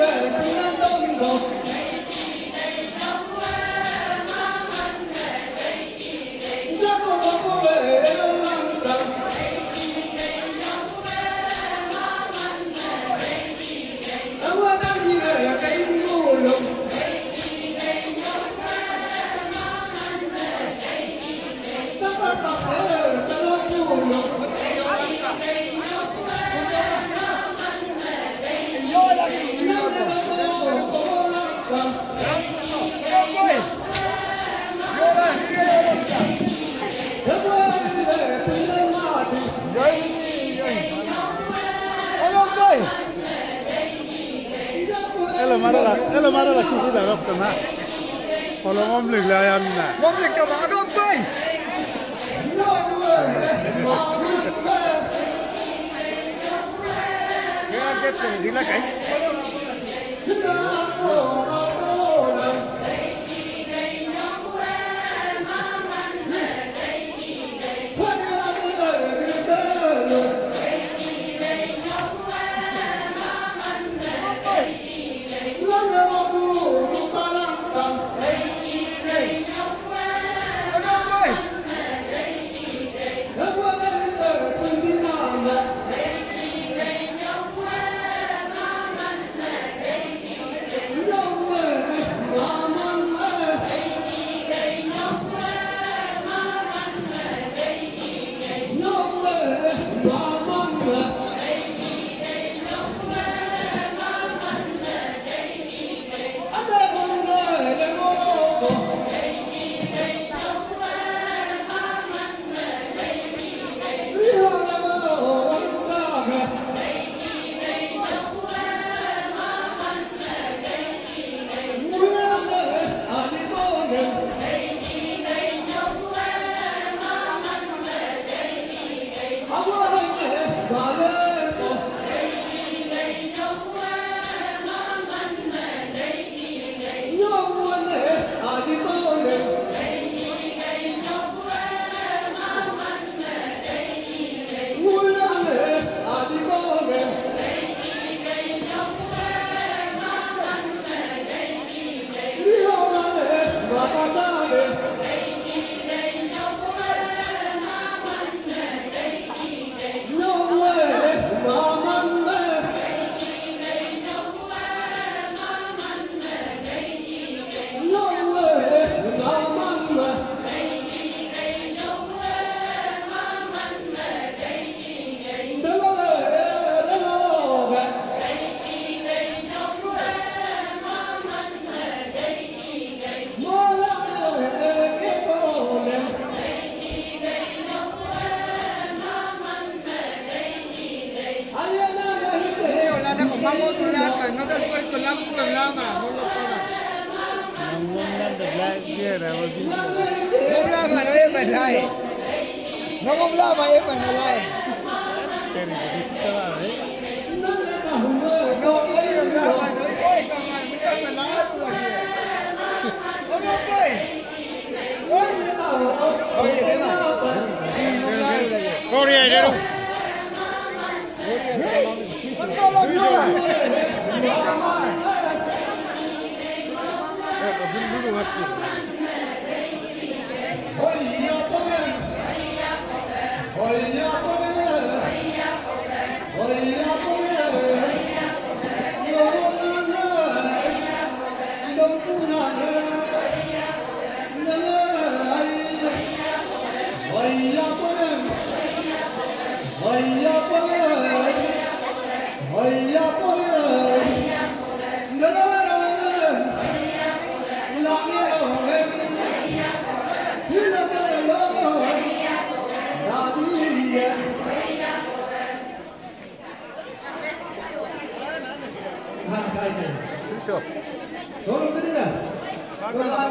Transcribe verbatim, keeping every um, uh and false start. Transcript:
Elo marala, elo marala kisi dah rap tu nak. Kalau ngomling lah yang nak. Ngomling tu mana boy? Dia kita ni lah kan? Vamos a hablar, no después con la programa, no lo pagas. No hablaba, no es verdad. No hablaba, es verdad. No, no hablaba, no es verdad. Oye, ¿qué más? Oye, Solo